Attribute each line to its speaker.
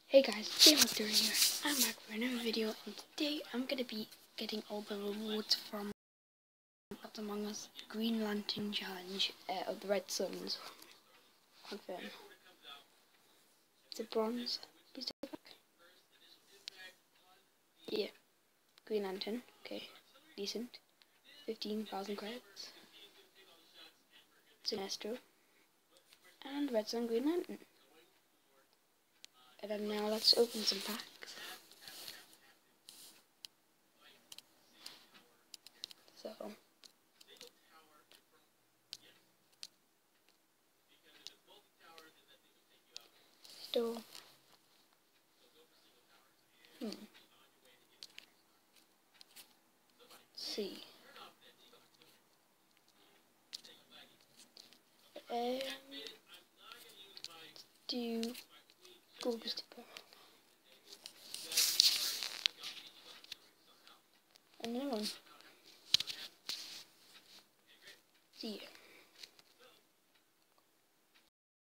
Speaker 1: Hey guys, James here. I'm back for another video, and today I'm gonna be getting all the rewards from What's Among Us Green Lantern Challenge of the Red Suns. Confirm. It's a bronze. Please take it back. Yeah, Green Lantern. Okay, decent. 15,000 credits. Sinestro. And Red Sun Green Lantern. And then now let's open some packs. So. Still. Let's see. Do Google Super. Another one. See.